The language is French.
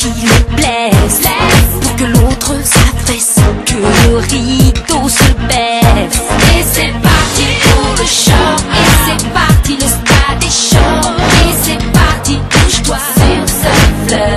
qui le blesse, pour que l'autre s'affaisse, que le rideau se baisse. Et c'est parti pour le show, et c'est parti, le stade est chaud, et c'est parti, bouge-toi sur ce fleuve.